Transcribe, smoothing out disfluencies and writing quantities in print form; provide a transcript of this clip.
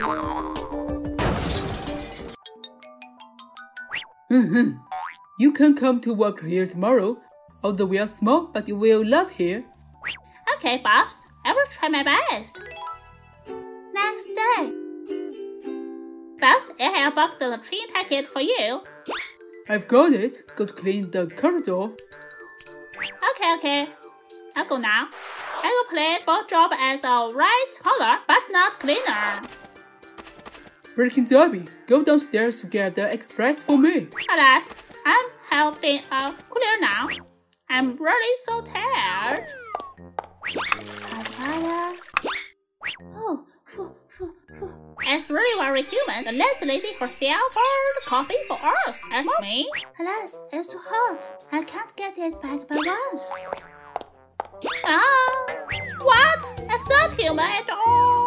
You can come to work here tomorrow. Although we are small, but you will love here. Okay, boss. I will try my best. Next day. Boss, I have booked the train ticket for you. I've got it. Go to clean the corridor. Okay. I'll go now. I will play for a job as a white collar, but not cleaner. Breaking Derby, go downstairs to get the express for me. Alas, I'm helping a courier now. I'm really so tired. It's really very human. The landlady herself poured coffee for us and for me. Alas, it's too hot. I can't get it back by once. What? It's not human at all.